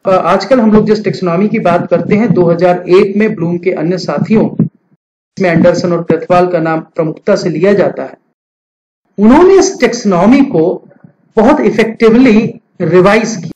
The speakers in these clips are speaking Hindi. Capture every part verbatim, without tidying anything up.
आजकल हम लोग जिस टेक्सोनॉमी की बात करते हैं दो हज़ार एक में ब्लूम के अन्य साथियों में एंडरसन और कृथवाल का नाम प्रमुखता से लिया जाता है। उन्होंने इस टेक्सोनॉमी को बहुत इफेक्टिवली रिवाइज किया,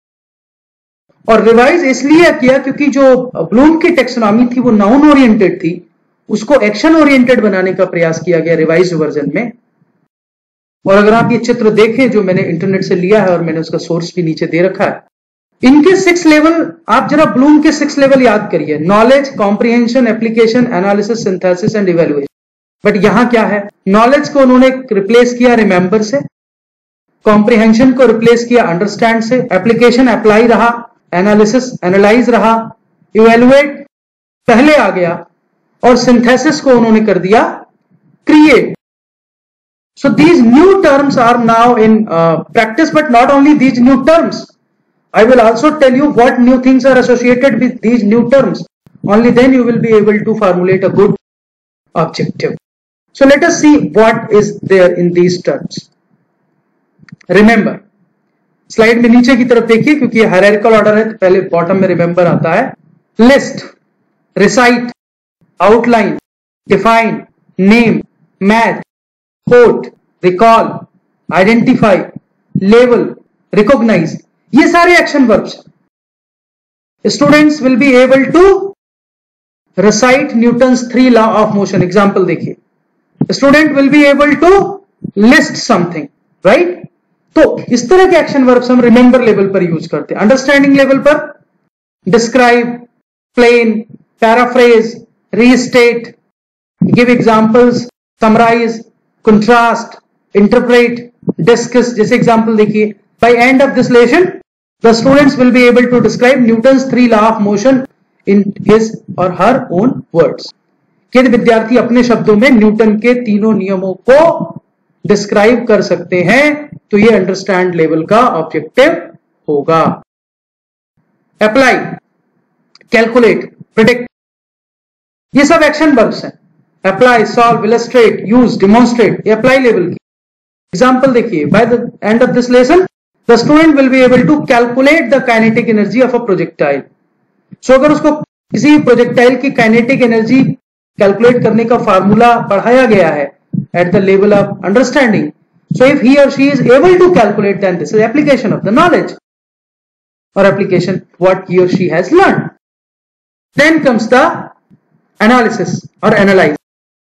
और रिवाइज इसलिए किया क्योंकि जो ब्लूम की टेक्सोनॉमी थी वो नाउन ओरिएंटेड थी, उसको एक्शन ओरिएंटेड बनाने का प्रयास किया गया रिवाइज्ड वर्जन में। और अगर आप ये चित्र देखें जो मैंने इंटरनेट से लिया है और मैंने उसका सोर्स भी नीचे दे रखा है, इनके सिक्स लेवल, आप जरा ब्लूम के सिक्स लेवल याद करिए, knowledge, comprehension, application, analysis, synthesis and evaluation. But यहां क्या है, नॉलेज को उन्होंने रिप्लेस किया रिमेंबर से, कॉम्प्रिहेंशन को रिप्लेस किया अंडरस्टैंड से, एप्लीकेशन अप्लाई रहा, एनालिसिस एनालाइज रहा, इवैल्यूएट पहले आ गया, और सिंथेसिस को उन्होंने कर दिया create. So these new terms are now in uh, practice, but not only these new terms. I will also tell you what new things are associated with these new terms. Only then you will be able to formulate a good objective. So let us see what is there in these terms. Remember, slide में नीचे की तरफ देखिए, क्योंकि ये hierarchical order है तो पहले bottom में remember आता है। List, recite, outline, define, name, match, quote, recall, identify, label, recognize, ये सारे action verbs. Students will be able to recite Newton's three law of motion. Example देखिए, student will be able to list something, right. तो इस तरह के एक्शन वर्ब्स हम रिमेंबर लेवल पर यूज करते हैं। अंडरस्टैंडिंग लेवल पर describe, explain, paraphrase, restate, give examples, summarize, contrast, interpret, discuss, जैसे एग्जांपल देखिए, by end of this lesson the students will be able to describe Newton's three law of motion in his or her own words। यदि विद्यार्थी अपने शब्दों में न्यूटन के तीनों नियमों को डिस्क्राइब कर सकते हैं तो ये अंडरस्टैंड लेवल का ऑब्जेक्टिव होगा। अप्लाई, कैलकुलेट, प्रिडिक्ट, ये सब एक्शन वर्ब्स हैं। Apply, solve, illustrate, use, demonstrate, ये अप्लाई लेवल की। एग्जांपल देखिए, by the end of this lesson the student will be able to calculate the kinetic energy of a projectile. So अगर उसको किसी प्रोजेक्टाइल की काइनेटिक एनर्जी कैलकुलेट करने का फार्मूला पढ़ाया गया है at the level of understanding, so if he or she is able to calculate, then this is application of the knowledge और application what he or she has learned. Then comes the analysis और analyze.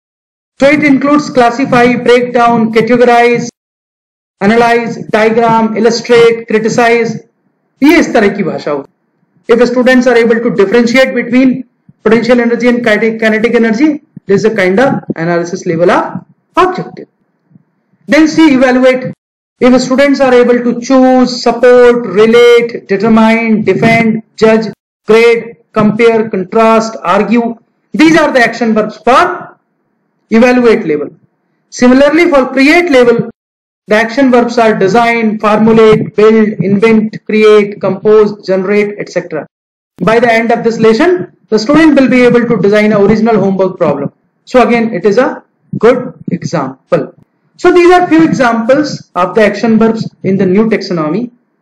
So it includes classify, break down, categorize, analyze, diagram, illustrate, criticize, ये इस तरह की भाषा हो। If students are able to differentiate between potential energy and kinetic energy, this is a kind of analysis level of objective. Then see, evaluate. If students are able to choose, support, relate, determine, defend, judge, grade, compare, contrast, argue, these are the action verbs for evaluate level. Similarly, for create level, the action verbs are design, formulate, build, invent, create, compose, generate, et cetera. By the end of this lesson, the student will be able to design an original homework problem. So again, it is a good example. So these are few examples of the action verbs in the new taxonomy.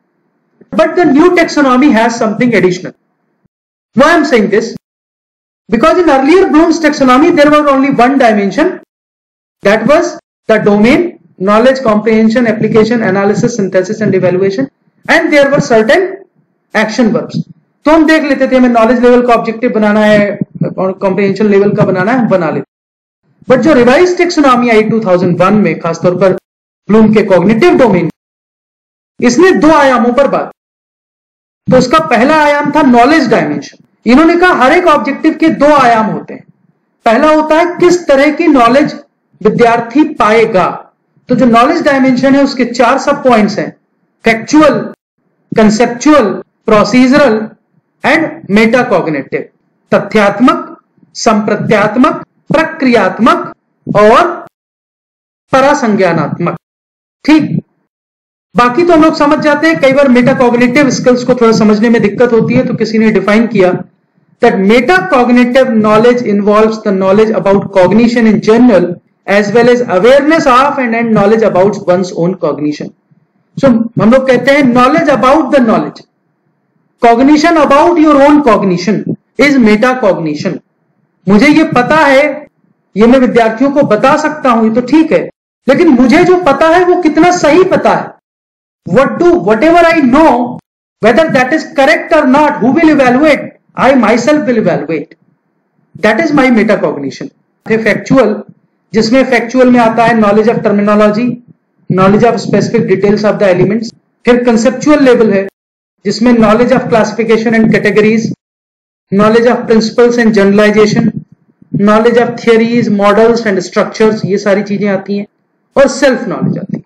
But the new taxonomy has something additional. Why I am saying this? Because in earlier Bloom's taxonomy there was only one dimension, that was the domain, knowledge, comprehension, application, analysis, synthesis and evaluation, and there were certain action verbs. तो हम देख लेते थे, हमें नॉलेज लेवल का ऑब्जेक्टिव बनाना है और कॉम्प्रिहेंशन लेवल का बनाना है, हम बना लेते। बट जो रिवाइज टेक्सोनॉमी आई दो हज़ार एक में, खासतौर पर ब्लूम के कॉग्निटिव डोमेन, इसने दो आयामों पर बात। तो उसका पहला आयाम था नॉलेज डायमेंशन। इन्होंने कहा हर एक ऑब्जेक्टिव के दो आयाम होते हैं। पहला होता है किस तरह की नॉलेज विद्यार्थी पाएगा। तो जो नॉलेज डायमेंशन है उसके चार सब पॉइंट्स हैं, factual, conceptual, procedural and metacognitive. तथ्यात्मक, संप्रत्यात्मक, प्रक्रियात्मक और परासंज्ञानात्मक। ठीक, बाकी तो हम लोग समझ जाते हैं। कई बार मेटाकॉग्निटिव स्किल्स को थोड़ा समझने में दिक्कत होती है, तो किसी ने डिफाइन किया that metacognitive knowledge involves the knowledge about cognition in general as well as awareness of and, and knowledge about one's own cognition. So हम लोग कहते हैं knowledge about the knowledge, cognition about your own cognition is metacognition. मुझे ये पता है, ये मैं विद्यार्थियों को बता सकता हूं, ये तो ठीक है, लेकिन मुझे जो पता है वो कितना सही पता है। What do whatever I know, whether that is correct or not, who will evaluate? I myself will evaluate. That is my metacognition. Factual, जिसमें factual में आता है knowledge of terminology, knowledge of specific details of the elements. फिर conceptual level है, जिसमें knowledge of classification and categories, knowledge of principles and generalization, knowledge of theories, models and structures, ये सारी चीजें आती हैं, और self knowledge आती है।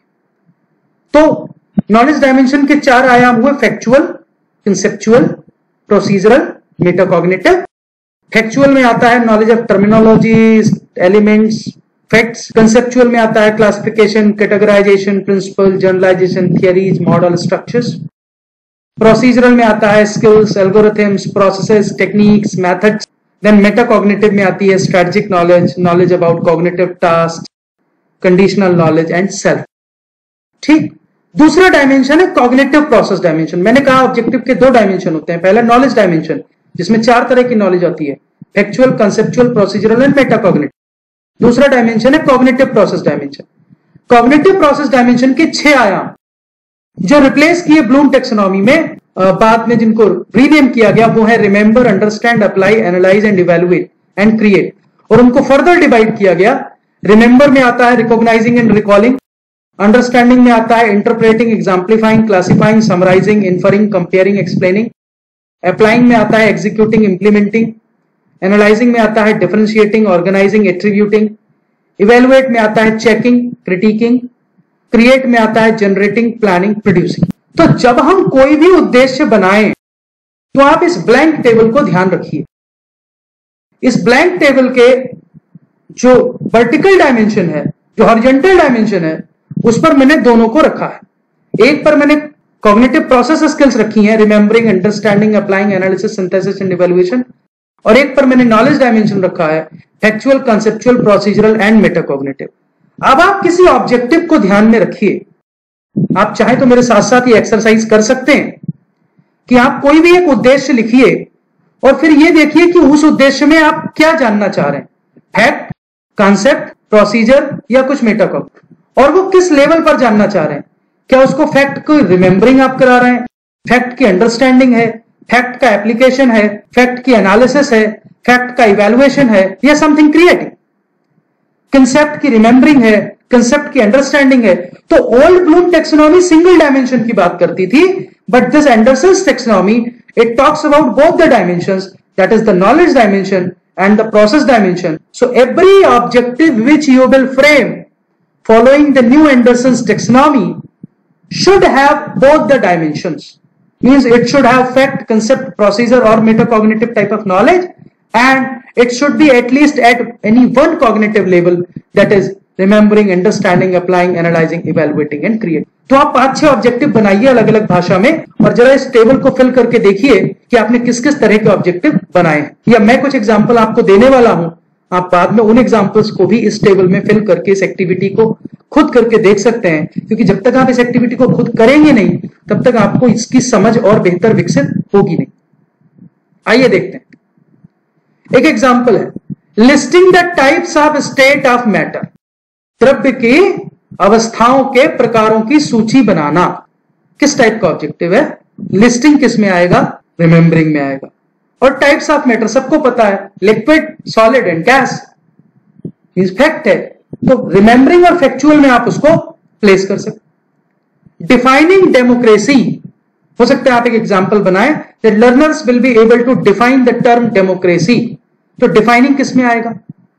तो नॉलेज डायमेंशन के चार आयाम हुए, factual, conceptual, procedural, metacognitive. Factual में आता है knowledge of terminology, elements, facts. Conceptual में आता है classification, categorization, principle, generalization, theories, model, structures. Procedural में आता है skills, algorithms, processes, techniques, methods. Then metacognitive में आती है strategic knowledge, knowledge about cognitive task, conditional knowledge and self. ठीक। दूसरा डायमेंशन है कॉग्निटिव प्रोसेस डायमेंशन। मैंने कहा ऑब्जेक्टिव के दो डायमेंशन होते हैं। पहला नॉलेज डायमेंशन, जिसमें चार तरह की नॉलेज आती है, factual, conceptual, procedural and metacognitive. दूसरा डायमेंशन है cognitive process dimension. Cognitive process dimension के छह आयाम जो रिप्लेस किए ब्लूम टेक्सोनॉमी में, बाद में जिनको रीनेम किया गया, वो है remember, understand, apply, analyze and evaluate and create. और उनको फर्दर डिवाइड किया गया। रिमेंबर में आता है रिकॉग्नाइजिंग एंड रिकॉलिंग, अंडरस्टैंडिंग में आता है interpreting, exemplifying, classifying, summarizing, inferring, comparing, explaining. Applying में आता है एग्जीक्यूटिंग, इंप्लीमेंटिंग। एनालाइजिंग में आता है डिफरेंशिएटिंग, ऑर्गेनाइजिंग, एट्रीब्यूटिंग। इवेलुएट में आता है चेकिंग, क्रिटिकिंग। क्रिएट में आता है जनरेटिंग, प्लानिंग, प्रोड्यूसिंग। तो जब हम कोई भी उद्देश्य बनाएं तो आप इस ब्लैंक टेबल को ध्यान रखिए। इस ब्लैंक टेबल के जो वर्टिकल डायमेंशन है, जो हॉरिजॉन्टल डायमेंशन है, उस पर मैंने दोनों को रखा है। एक पर मैंने कॉग्निटिव प्रोसेस स्किल्स रखी हैं, remembering, understanding, applying, analysis, synthesis and evaluation. और एक पर मैंने नॉलेज डायमेंशन रखा है, factual, conceptual, procedural and metacognitive. अब आप किसी ऑब्जेक्टिव को ध्यान में रखिए। आप चाहे तो मेरे साथ साथ ये एक्सरसाइज कर सकते हैं कि आप कोई भी एक उद्देश्य लिखिए और फिर ये देखिए कि उस उद्देश्य में आप क्या जानना चाह रहे हैं, फैक्ट, कॉन्सेप्ट, प्रोसीजर या कुछ मेटाकॉग्निटिव, और वो किस लेवल पर जानना चाह रहे हैं। क्या उसको फैक्ट को रिमेंबरिंग आप करा रहे हैं, फैक्ट की अंडरस्टैंडिंग है, फैक्ट का एप्लीकेशन है, फैक्ट की एनालिसिस है, फैक्ट का इवैल्यूएशन है, या समथिंग क्रिएटिव। कंसेप्ट की रिमेंबरिंग है, कंसेप्ट की अंडरस्टैंडिंग है। तो old Bloom taxonomy single dimension की बात करती थी, but this Anderson's taxonomy it talks about both the dimensions, that is the knowledge dimension and the process dimension. So every objective which you will frame following the new Anderson's taxonomy should have both the dimensions. Means it should have fact, concept, procedure or metacognitive type of knowledge, and it should be at least at any one cognitive level, that is remembering, understanding, applying, analyzing, evaluating and creating. तो आप पांच छह ऑब्जेक्टिव बनाइए अलग अलग भाषा में और जरा इस टेबल को फिल करके देखिए कि आपने किस किस तरह के ऑब्जेक्टिव बनाए हैं। या मैं कुछ एग्जांपल आपको देने वाला हूं, आप बाद में उन एग्जांपल्स को भी इस टेबल में फिल करके इस एक्टिविटी को खुद करके देख सकते हैं, क्योंकि जब तक आप इस एक्टिविटी को खुद करेंगे नहीं तब तक आपको इसकी समझ और बेहतर विकसित होगी नहीं। आइए देखते हैं। एक एग्जाम्पल है, listing the types of state of matter. द्रव्य की अवस्थाओं के प्रकारों की सूची बनाना। किस टाइप का ऑब्जेक्टिव है? लिस्टिंग किस में आएगा? रिमेंबरिंग में आएगा। और टाइप्स ऑफ मैटर सबको पता है, liquid, solid and gas, means fact है। तो रिमेंबरिंग और फैक्चुअल में आप उसको प्लेस कर सकते। डिफाइनिंग डेमोक्रेसी, हो सकता है आप एक एग्जांपल बनाएं that learners will be able to define the term democracy. तो डिफाइनिंग किस में आएगा?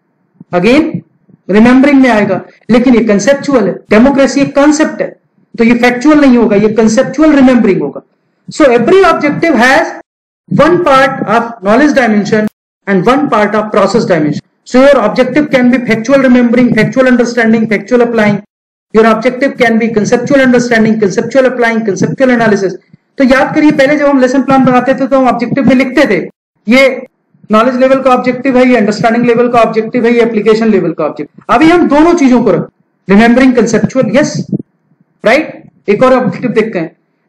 अगेन रिमेंबरिंग में आएगा, लेकिन ये कंसेप्चुअल है। डेमोक्रेसी एक कॉन्सेप्ट है, तो ये फैक्चुअल नहीं होगा, ये कंसेप्चुअल रिमेंबरिंग होगा। So every objective has one part of knowledge dimension and one part of process dimension. So your objective can be factual remembering, factual understanding, factual applying. Your objective can be conceptual understanding, conceptual applying, conceptual analysis. तो याद करिए पहले जब हम लेसन प्लान बनाते थे तो हम ऑब्जेक्टिव में लिखते थे ये नॉलेज लेवल का ऑब्जेक्टिव है, ये अंडरस्टैंडिंग लेवल का ऑब्जेक्टिव है, ये एप्लीकेशन लेवल का ऑब्जेक्टिव। अभी हम दोनों चीजों को रख, रिमेंबरिंग, कंसेप्चुअल, यस राइट। एक और ऑब्जेक्टिव देखते हैं,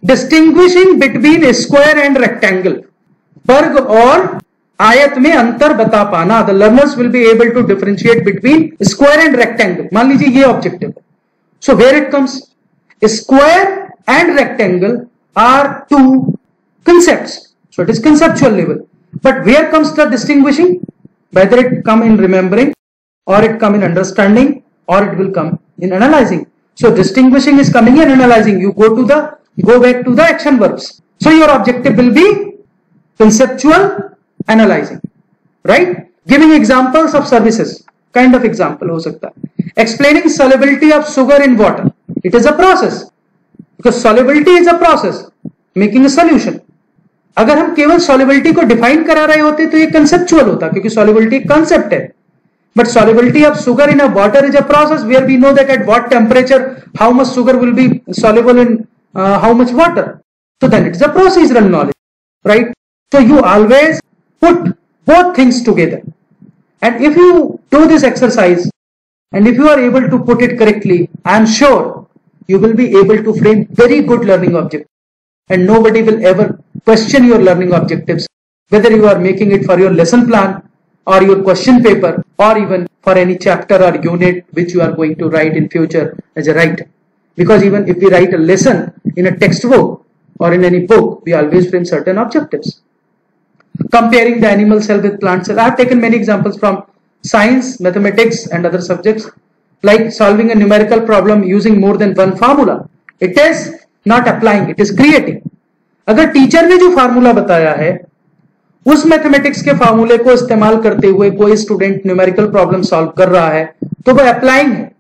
distinguishing between square and rectangle, वर्ग और आयत में अंतर बता पाना। The learners will be able to differentiate between square and rectangle. मान लीजिए ये ऑब्जेक्टिव है, so where it comes, square and rectangle are two concepts, so it is conceptual level, but where comes the distinguishing? Whether it come in remembering or it come in understanding or it will come in analyzing. So distinguishing is coming in analyzing. You go to the go back to the action verbs. So your objective will be conceptual analyzing, right? Giving examples of services, kind of example हो सकता है. Explaining solubility of sugar in water. It is a process, because solubility is a process. Making a solution. अगर हम केवल सॉल्युबिलिटी को डिफाइन करा रहे होते तो ये कंसेप्चुअल होता, क्योंकि सॉल्युबिलिटी एक कांसेप्ट है. But solubility of sugar in a water is a process where we know that at what temperature how much sugar will be soluble in how much water. So then it is a procedural knowledge, right? So you always put both things together, and if you do this exercise and if you are able to put it correctly, I am sure you will be able to frame very good learning objects, and nobody will ever question your learning objectives, whether you are making it for your lesson plan or your question paper or even for any chapter or unit which you are going to write in future as a writer. Because even if we write a lesson in a textbook or in any book, we always frame certain objectives. Comparing the animal cell with plant cell. I have taken many examples from science, mathematics and other subjects, like solving a numerical problem using more than one formula. It is not applying, it is creating. अगर टीचर ने जो फार्मूला बताया है उस मैथमेटिक्स के फार्मूले को इस्तेमाल करते हुए कोई स्टूडेंट न्यूमेरिकल प्रॉब्लम सॉल्व कर रहा है तो वो अप्लाइंग है.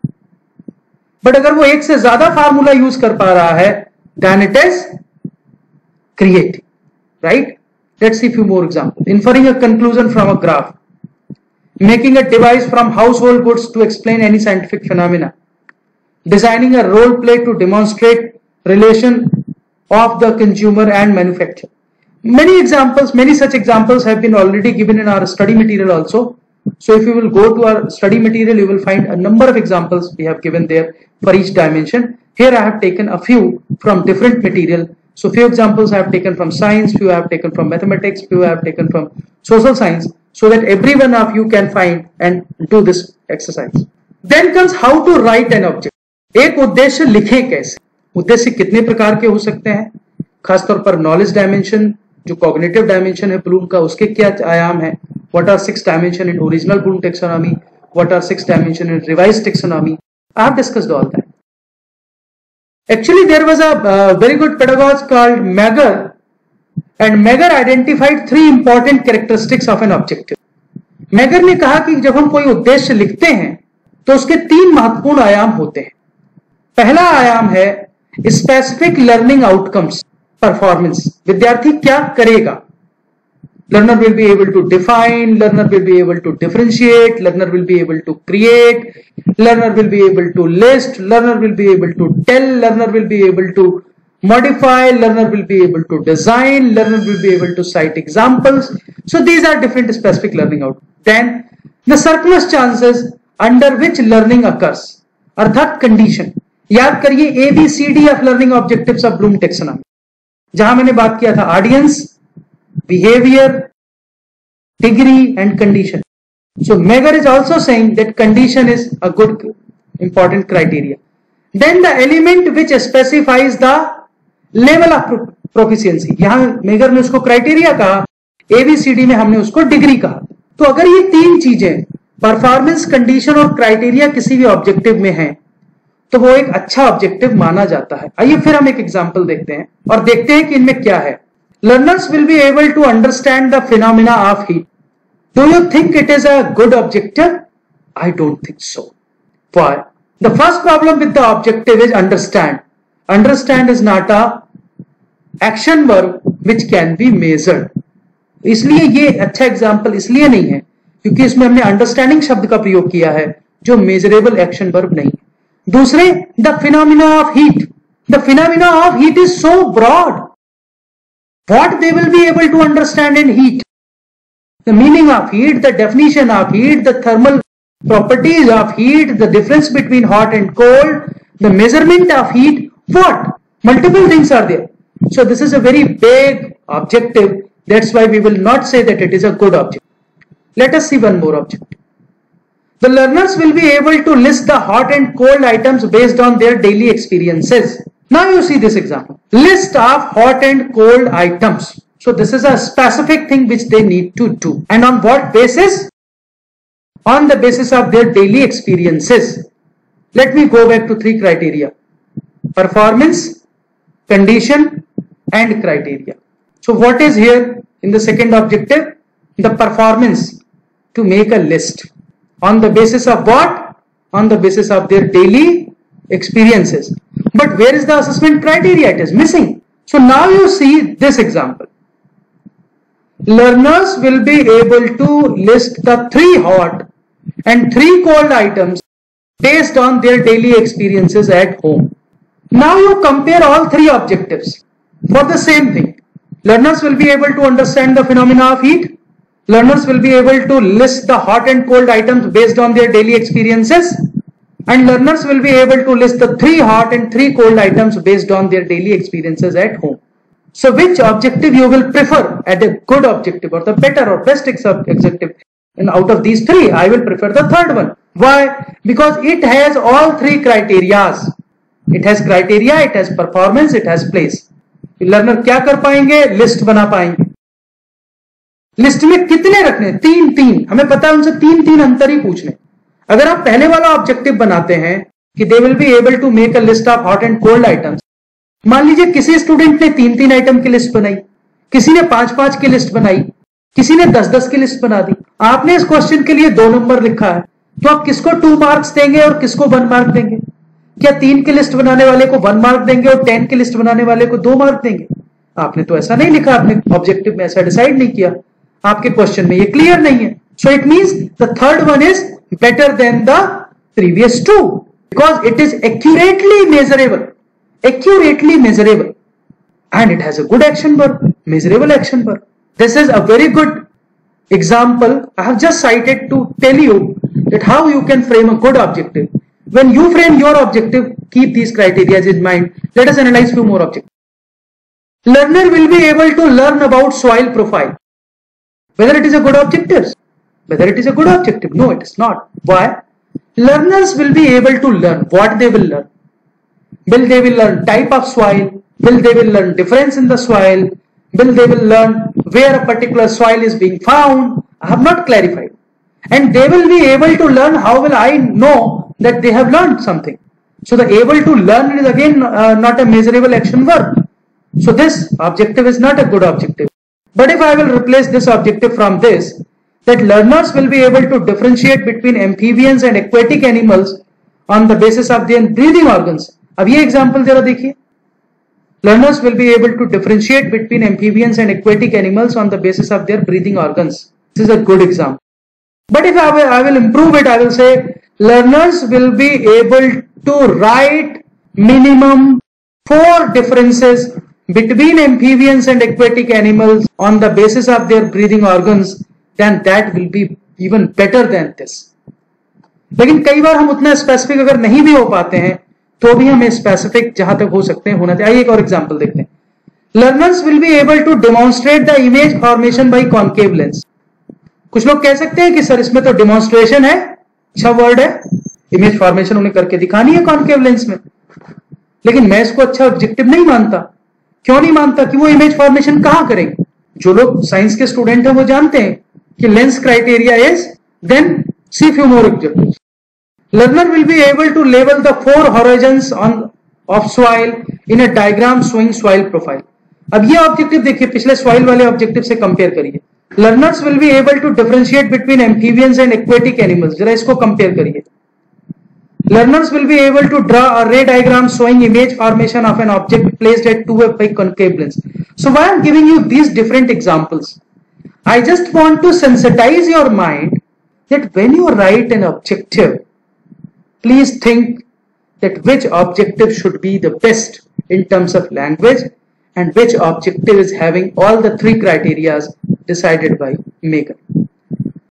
बट अगर वो एक से ज्यादा फार्मूला यूज कर पा रहा है then it is creating, right? Let's see few more example. Inferring a conclusion from a graph, making a device from household goods to explain any scientific phenomena, designing a role play to demonstrate relation of the consumer and manufacturer. Many examples, many such examples have been already given in our study material also. So if you will go to our study material, you will find a number of examples we have given there for each dimension. Here I have taken a few from different material. So few examples I have taken from science, few I have taken from mathematics, few I have taken from social science, so that every one of you can find and do this exercise. Then comes how to write an object. एक उद्देश्य लिखे कैसे. उद्देश्य कितने प्रकार के हो सकते हैं, खासतौर पर नॉलेज डायमेंशन जो कॉग्निटिव डायमेंशन है ब्लूम का, उसके क्या आयाम है. What are six dimension in original Bloom taxonomy, what are six dimension in revised taxonomy. I have discussed all that. Actually there was a very good pedagogue called Mager, and Mager identified three important characteristics of an objective. Mager ने कहा कि जब हम कोई उद्देश्य लिखते हैं तो उसके तीन महत्वपूर्ण आयाम होते हैं. पहला आयाम है स्पेसिफिक लर्निंग आउटकम्स, परफॉर्मेंस. विद्यार्थी क्या करेगा. Learner will be able to define, learner will be able to differentiate, learner will be able to create, learner will be able to list, learner will be able to tell, learner will be able to modify, learner will be able to design, learner will be able to cite examples. So these are different specific learning outcomes. Then the circumstances under which learning occurs, अर्थात कंडीशन. याद करिए A B C D of learning objectives of Bloom taxonomy, जहां मैंने बात किया था audience, behaviour, degree and condition. So Mager is also saying that condition is a good important criteria. Then the element which specifies the level of proficiency, यहां मेगर ने उसको क्राइटेरिया कहा, एबीसीडी में हमने उसको डिग्री कहा. तो अगर ये तीन चीजें परफॉर्मेंस, कंडीशन और क्राइटेरिया किसी भी ऑब्जेक्टिव में है तो वो एक अच्छा ऑब्जेक्टिव माना जाता है. आइए फिर हम एक एग्जांपल देखते हैं और देखते हैं कि इनमें क्या है. Learners will be able to understand the phenomena of heat. Do you think it is a good objective? I don't think so. Why? The first problem with the objective is understand. Understand is not a action verb which can be measured. इसलिए ये अच्छा एग्जाम्पल इसलिए नहीं है क्योंकि इसमें हमने अंडरस्टैंडिंग शब्द का प्रयोग किया है जो मेजरेबल एक्शन वर्ब नहीं. दूसरे, the phenomena of heat. The phenomena of heat is so broad. What they will be able to understand in heat? The meaning of heat, the definition of heat, the thermal properties of heat, the difference between hot and cold, the measurement of heat. What? Multiple things are there. So this is a very big objective. That's why we will not say that it is a good objective. Let us see one more objective. The learners will be able to list the hot and cold items based on their daily experiences. Now you see this example. List of hot and cold items. So this is a specific thing which they need to do. And on what basis? On the basis of their daily experiences. Let me go back to three criteria. Performance, condition, and criteria. So what is here in the second objective? The performance, to make a list. On the basis of what? On the basis of their daily experiences. But where is the assessment criteria? It is missing. So now you see this example. Learners will be able to list the three hot and three cold items based on their daily experiences at home. Now you compare all three objectives for the same thing. Learners will be able to understand the phenomena of heat. Learners will be able to list the hot and cold items based on their daily experiences. And learners will be able to list the three hot and three cold items based on their daily experiences at home. So which objective you will prefer as a good objective or the better or best objective? And out of these three, I will prefer the third one. Why? Because it has all three criterias. It has criteria, it has performance, it has place. Learner क्या कर पाएंगे? लिस्ट बना पाएंगे. लिस्ट में कितने रखने? तीन तीन. हमें पता है उनसे तीन तीन अंतर ही पूछने. अगर आप पहले वाला ऑब्जेक्टिव बनाते हैं कि they will be able to make a list of hot and cold items. मान लीजिए किसी स्टूडेंट ने तीन तीन आइटम की लिस्ट बनाई, किसी ने पांच पांच की लिस्ट बनाई, किसी ने दस दस की लिस्ट बना दी. आपने इस क्वेश्चन के लिए दो नंबर लिखा है, तो आप किसको टू मार्क्स देंगे और किसको वन मार्क देंगे? क्या तीन की लिस्ट बनाने वाले को वन मार्क देंगे और टेन की लिस्ट बनाने वाले को दो मार्क देंगे? आपने तो ऐसा नहीं लिखा, आपने ऑब्जेक्टिव में ऐसा डिसाइड नहीं किया, आपके क्वेश्चन में ये क्लियर नहीं है. So it means the third one is better than the previous two because it is accurately measurable, accurately measurable and it has a good action verb, measurable action verb. This is a very good example I have just cited to tell you that how you can frame a good objective. When you frame your objective, keep these criteria in mind. Let us analyze few more objectives. Learner will be able to learn about soil profile. Whether it is a good objective? Whether it is a good objective? No, it is not. Why? Learners will be able to learn what they will learn. Will they will learn type of soil? Will they will learn difference in the soil? Will they will learn where a particular soil is being found? I have not clarified. And they will be able to learn how will I know that they have learned something. So the able to learn is again uh, not a measurable action verb. So this objective is not a good objective. But if I will replace this objective from this, that learners will be able to differentiate between amphibians and aquatic animals on the basis of their breathing organs. अब ये example जरा देखिए. Learners will be able to differentiate between amphibians and aquatic animals on the basis of their breathing organs. This is a good example. But if I will, I will improve it, I will say learners will be able to write minimum four differences between amphibians and aquatic animals on the basis of their breathing organs. Then that will be even better than this. लेकिन कई बार हम उतना स्पेसिफिक अगर नहीं भी हो पाते हैं तो भी हमें स्पेसिफिक जहां तक हो सकते हैं होना चाहिए. एक और एग्जांपल देखते हैं. Learners will be able to demonstrate the image formation by concave lens. कुछ लोग कह सकते हैं कि सर इसमें तो डेमोन्स्ट्रेशन है, अच्छा वर्ड है, इमेज फॉर्मेशन उन्हें करके दिखानी है कॉन्केव लेंस में. लेकिन मैं इसको अच्छा ऑब्जेक्टिव नहीं मानता. क्यों नहीं मानता? कि वो इमेज फॉर्मेशन कहां करेंगे? जो लोग साइंस के स्टूडेंट हैं वो जानते हैं कि lens criteria is then see few more objectives. Learner will be able to label the four horizons on of soil in a diagram showing soil profile. अब ये ऑब्जेक्टिव देखिए, पिछले soil वाले ऑब्जेक्टिव से कंपेयर करिए. Learners will be able to differentiate between amphibians and aquatic animals. जरा इसको कंपेयर करिए. Learners will be able to draw a ray diagram showing image formation of an object placed at two by concave lens. So why I am giving you these different examples? I just want to sensitize your mind that when you write an objective, please think that which objective should be the best in terms of language and which objective is having all the three criteria decided by Megan.